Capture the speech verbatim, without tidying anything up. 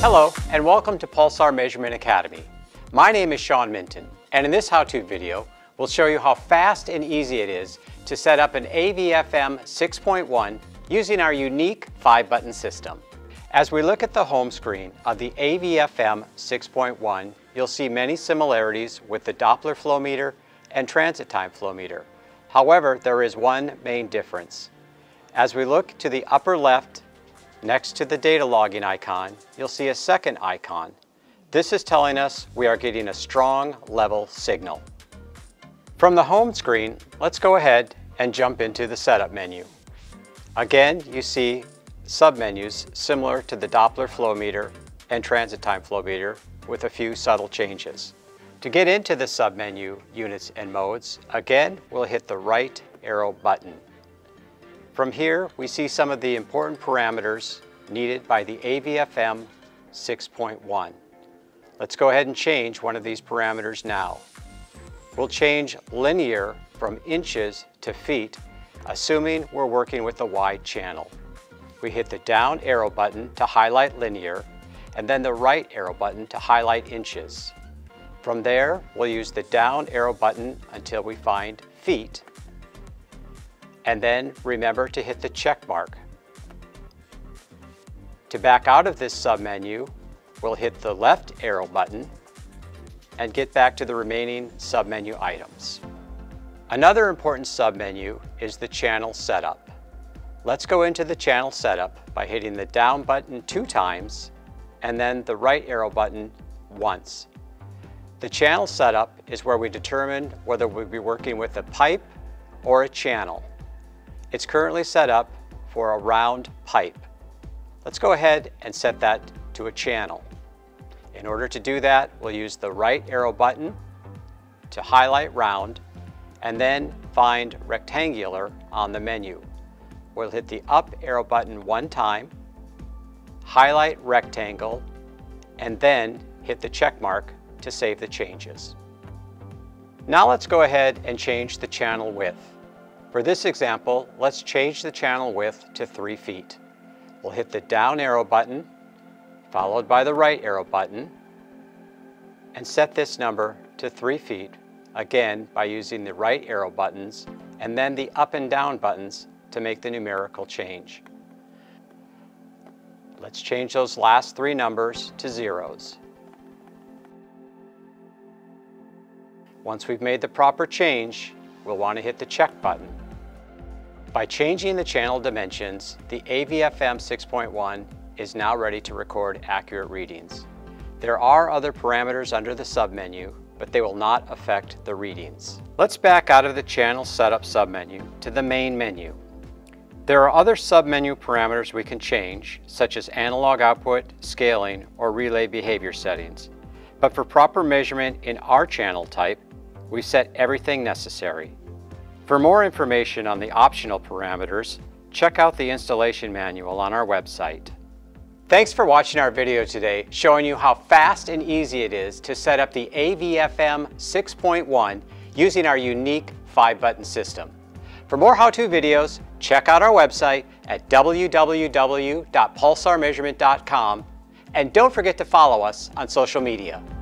Hello and welcome to Pulsar Measurement Academy. My name is Sean Minton, and in this how-to video we'll show you how fast and easy it is to set up an A V F M six point one using our unique five button system. As we look at the home screen of the A V F M six point one, you'll see many similarities with the Doppler flow meter and transit time flow meter. However, there is one main difference. As we look to the upper left, next to the data logging icon, you'll see a second icon. This is telling us we are getting a strong level signal. From the home screen, let's go ahead and jump into the setup menu. Again, you see submenus similar to the Doppler flow meter and transit time flow meter with a few subtle changes. To get into the submenu units and modes, again, we'll hit the right arrow button. From here, we see some of the important parameters needed by the A V F M six point one. Let's go ahead and change one of these parameters now. We'll change linear from inches to feet, assuming we're working with the wide channel. We hit the down arrow button to highlight linear, and then the right arrow button to highlight inches. From there, we'll use the down arrow button until we find feet, and then remember to hit the check mark. To back out of this submenu, we'll hit the left arrow button and get back to the remaining submenu items. Another important submenu is the channel setup. Let's go into the channel setup by hitting the down button two times and then the right arrow button once. The channel setup is where we determine whether we'll be working with a pipe or a channel. It's currently set up for a round pipe. Let's go ahead and set that to a channel. In order to do that, we'll use the right arrow button to highlight round and then find rectangular on the menu. We'll hit the up arrow button one time, highlight rectangle, and then hit the check mark to save the changes. Now let's go ahead and change the channel width. For this example, let's change the channel width to three feet. We'll hit the down arrow button, followed by the right arrow button, and set this number to three feet, again by using the right arrow buttons and then the up and down buttons to make the numerical change. Let's change those last three numbers to zeros. Once we've made the proper change, we'll want to hit the check button. By changing the channel dimensions, the A V F M six point one is now ready to record accurate readings. There are other parameters under the submenu, but they will not affect the readings. Let's back out of the channel setup submenu to the main menu. There are other submenu parameters we can change, such as analog output, scaling, or relay behavior settings. But for proper measurement in our channel type, we set everything necessary. For more information on the optional parameters, check out the installation manual on our website. Thanks for watching our video today showing you how fast and easy it is to set up the A V F M six point one using our unique five button system. For more how-to videos, check out our website at w w w dot pulsar measurement dot com and don't forget to follow us on social media.